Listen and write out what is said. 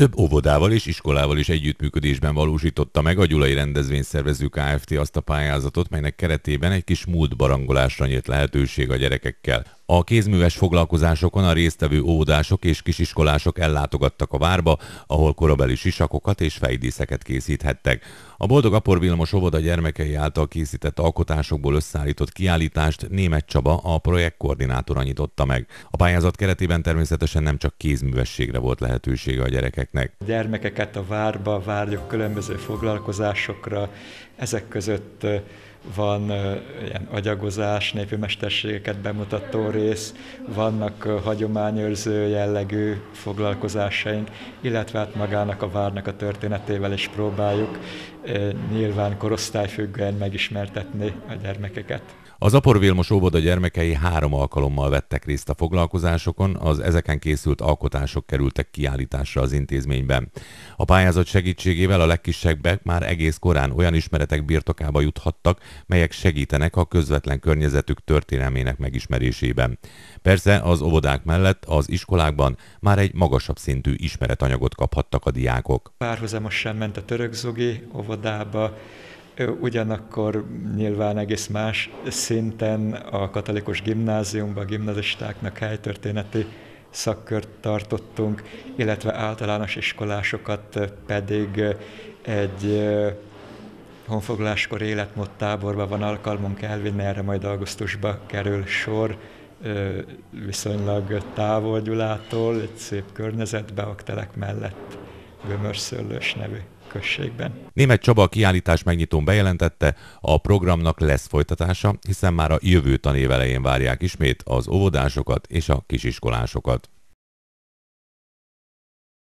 Több óvodával és iskolával is együttműködésben valósította meg a Gyulai Rendezvényszervező Kft. Azt a pályázatot, melynek keretében egy kis múlt barangolásra nyílt lehetőség a gyerekekkel. A kézműves foglalkozásokon a résztvevő óvodások és kisiskolások ellátogattak a várba, ahol korabeli sisakokat és fejdíszeket készíthettek. A Boldog Apor Vilmos óvoda gyermekei által készített alkotásokból összeállított kiállítást Németh Csaba, a projekt koordinátora nyitotta meg. A pályázat keretében természetesen nem csak kézművességre volt lehetősége a gyerekeknek. A gyermekeket a várba várjuk különböző foglalkozásokra, ezek között van ilyen agyagozás, népi mesterségeket bemutató rész, vannak hagyományőrző jellegű foglalkozásaink, illetve hát magának a várnak a történetével is próbáljuk nyilván korosztályfüggően megismertetni a gyermekeket. Az Apor Vilmos óvoda gyermekei 3 alkalommal vettek részt a foglalkozásokon, az ezeken készült alkotások kerültek kiállításra az intézményben. A pályázat segítségével a legkisebbek már egész korán olyan ismeretek birtokába juthattak, melyek segítenek a közvetlen környezetük történelmének megismerésében. Persze az óvodák mellett az iskolákban már egy magasabb szintű ismeretanyagot kaphattak a diákok. Párhuzamosan ment a Törökzugi óvodába, ugyanakkor nyilván egész más szinten a katolikus gimnáziumban a gimnazistáknak helytörténeti szakkört tartottunk, illetve általános iskolásokat pedig egy honfoglaláskor életmód táborba van alkalmunk elvinni, erre majd augusztusban kerül sor, viszonylag távol Gyulától, egy szép környezetbe, Aktelek mellett, Gömörszőlős nevű községben. Németh Csaba a kiállítás megnyitón bejelentette, a programnak lesz folytatása, hiszen már a jövő tanév elején várják ismét az óvodásokat és a kisiskolásokat.